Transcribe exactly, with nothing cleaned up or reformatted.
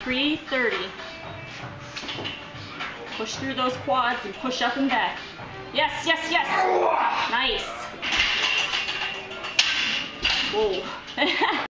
three thirty. Push through those quads and push up and back. Yes, yes, yes. Nice. Whoa.